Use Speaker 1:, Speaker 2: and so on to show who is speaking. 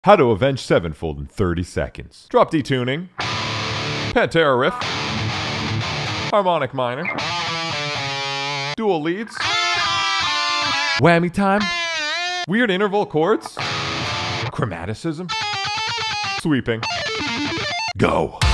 Speaker 1: How to avenge Sevenfold in 30 seconds. Drop D tuning. Pantera riff. Harmonic minor. Dual leads. Whammy time. Weird interval chords. Chromaticism. Sweeping. Go.